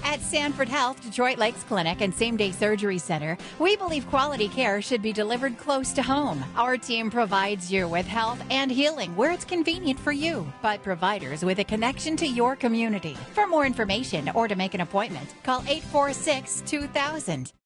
At Sanford Health, Detroit Lakes Clinic, and Same Day Surgery Center, we believe quality care should be delivered close to home. Our team provides you with health and healing where it's convenient for you, but providers with a connection to your community. For more information or to make an appointment, call 846-2000.